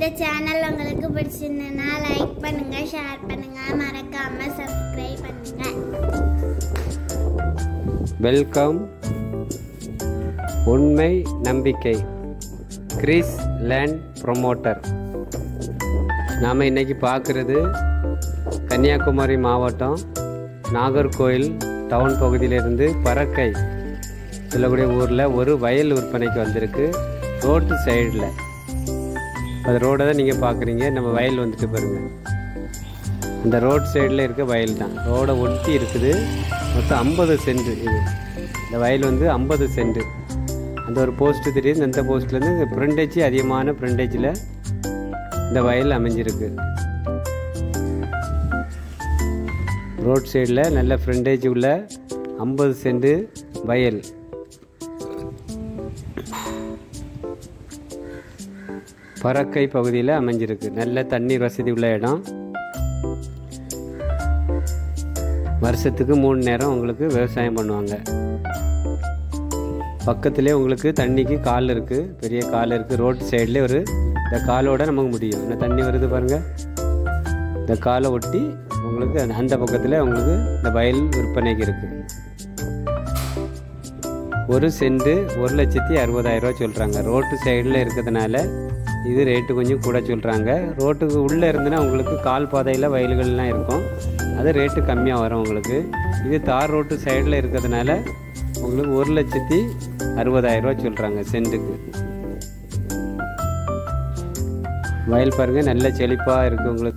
இந்த சேனல் உங்களுக்கு பிடிச்சிருந்தா லைக் பண்ணுங்க, ஷேர் பண்ணுங்க, மறக்காம சப்ஸ்கிரைப் பண்ணுங்க. வெல்கம். உண்மை நம்பிக்கை கிறிஸ் லேண்ட் ப்ரொமோட்டர். நாம் இன்னைக்கு பார்க்குறது கன்னியாகுமரி மாவட்டம் நாகர்கோயில் டவுன் பகுதியிலிருந்து பறக்கை சொல்லக்கூடிய ஊரில் ஒரு வயல் விற்பனைக்கு வந்திருக்கு. ரோட்டு சைடில் அது ரோடை தான் நீங்கள் பார்க்குறீங்க. நம்ம வயல் வந்துட்டு பாருங்கள். அந்த ரோட் சைடில் இருக்க வயல் தான், ரோடை ஒட்டி இருக்குது. மொத்தம் 50 சென்ட் இது. இந்த வயல் வந்து 50 சென்ட். அந்த ஒரு போஸ்ட்டு தெரியுது. அந்த போஸ்ட்லேருந்து ஃப்ரண்டேஜ் அதிகமான ஃப்ரண்டேஜில் இந்த வயல் அமைஞ்சிருக்கு. ரோட் சைடில் நல்ல ஃப்ரண்டேஜ் உள்ள 50 சென்ட் வயல். பறக்கை பகுதியில் அமைஞ்சிருக்கு. நல்ல தண்ணீர் வசதி உள்ள இடம். வருஷத்துக்கு 3 நேரம் உங்களுக்கு விவசாயம் பண்ணுவாங்க. பக்கத்துலேயே உங்களுக்கு தண்ணிக்கு கால் இருக்குது, பெரிய கால் இருக்குது. ரோட் சைட்லேயே ஒரு இந்த காலோட நமக்கு முடியும். இந்த தண்ணி வருது பாருங்கள். இந்த காலை ஒட்டி உங்களுக்கு அந்த பக்கத்தில் உங்களுக்கு இந்த வயல் விற்பனைக்கு இருக்குது. ஒரு சென்ட் 1,60,000 சொல்கிறாங்க. ரோட்டு சைடில் இருக்கிறதுனால இது ரேட்டு கொஞ்சம் கூட சொல்கிறாங்க. ரோட்டுக்கு உள்ளே இருந்துன்னா உங்களுக்கு கால் பாதையில் வயல்கள்லாம் இருக்கும், அது ரேட்டு கம்மியாக வரும் உங்களுக்கு. இது தார் ரோட்டு சைடில் இருக்கிறதுனால உங்களுக்கு 1,60,000 சொல்கிறாங்க சென்ட்டுக்கு. வயல் பாருங்கள், நல்ல செழிப்பாக இருக்குது உங்களுக்கு.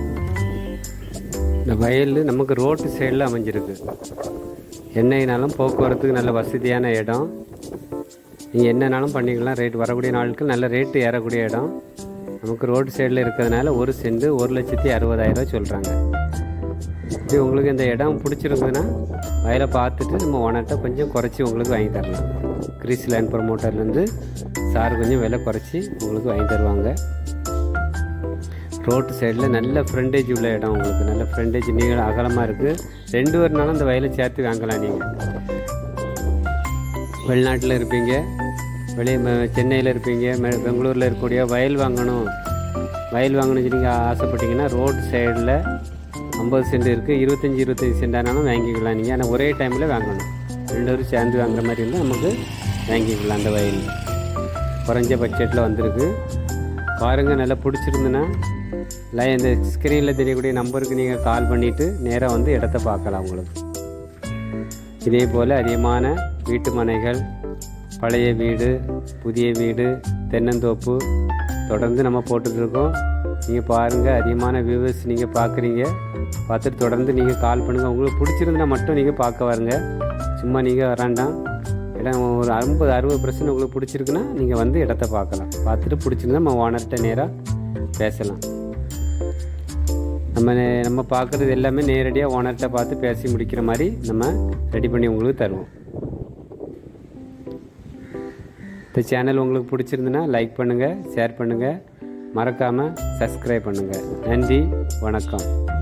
இந்த வயல் நமக்கு ரோட்டு சைடில் அமைஞ்சிருக்கு. என்னைனாலும் போக்குவரத்துக்கு நல்ல வசதியான இடம். நீங்கள் என்னன்னாலும் பண்ணிக்கலாம். ரேட் வரக்கூடிய நாட்கள் நல்ல ரேட்டு ஏறக்கூடிய இடம். நமக்கு ரோடு சைடில் இருக்கிறதுனால ஒரு சென்ட் 1,60,000 சொல்கிறாங்க. இது உங்களுக்கு இந்த இடம் பிடிச்சிருக்குதுன்னா வயலை பார்த்துட்டு நம்ம ஓனர்கிட்ட கொஞ்சம் குறைச்சி உங்களுக்கு வாங்கி தரலாம். கிறிஸ் லேண்ட் ப்ரொமோட்டர்லேருந்து சார் கொஞ்சம் விலை குறைச்சி உங்களுக்கு வாங்கி தருவாங்க. ரோட்டு சைடில் நல்ல ஃப்ரண்டேஜ் உள்ள இடம். உங்களுக்கு நல்ல ஃப்ரண்டேஜ் நீளம் அகலமாக இருக்குது. 2 வருனாலும் அந்த வயலை சேர்த்து வாங்கலாம். நீங்கள் வெளிநாட்டில் இருப்பீங்க, சென்னையில் இருப்பீங்க, பெங்களூரில் இருக்கக்கூடிய வயல் வாங்கணும் சொல்லி நீங்கள் ஆசைப்பட்டீங்கன்னா ரோடு சைடில் 50 சென்ட் இருக்குது. 25 சென்ட் ஆனாலும் வாங்கிக்கலாம் நீங்கள். ஆனால் ஒரே டைமில் வாங்கணும். 2 பேரும் சேர்ந்து வாங்குற மாதிரி இருந்தால் நமக்கு வாங்கிக்கலாம். அந்த வயல் குறைஞ்ச பட்ஜெட்டில் வந்திருக்கு. பாருங்கள், நல்லா பிடிச்சிருந்துன்னா இந்த ஸ்க்ரீனில் தெரியக்கூடிய நம்பருக்கு நீங்கள் கால் பண்ணிவிட்டு நேராக வந்து இடத்த பார்க்கலாம். உங்களுக்கு இதே போல் அதிகமான வீட்டு மனைகள், பழைய வீடு, புதிய வீடு, தென்னந்தோப்பு தொடர்ந்து நம்ம போட்டுட்ருக்கோம். நீங்கள் பாருங்கள், அதிகமான வியூவர்ஸ் நீங்கள் பார்க்குறீங்க. பார்த்துட்டு தொடர்ந்து நீங்கள் கால் பண்ணுங்கள். உங்களுக்கு பிடிச்சிருந்தா மட்டும் நீங்கள் பார்க்க வாருங்க. சும்மா நீங்கள் வராண்டாம். இடம் ஒரு 50-60% உங்களுக்கு பிடிச்சிருக்குன்னா நீங்கள் வந்து இடத்த பார்க்கலாம். பார்த்துட்டு பிடிச்சிருந்தா நம்ம ஓனர்கிட்ட நேராக பேசலாம். நம்ம பார்க்குறது எல்லாமே நேரடியாக ஓனர்கிட்ட பார்த்து பேசி முடிக்கிற மாதிரி நம்ம ரெடி பண்ணி உங்களுக்கு தருவோம். இந்த சேனல் உங்களுக்கு பிடிச்சிருந்துன்னா லைக் பண்ணுங்கள், ஷேர் பண்ணுங்கள், மறக்காமல் சப்ஸ்கிரைப் பண்ணுங்கள். நன்றி, வணக்கம்.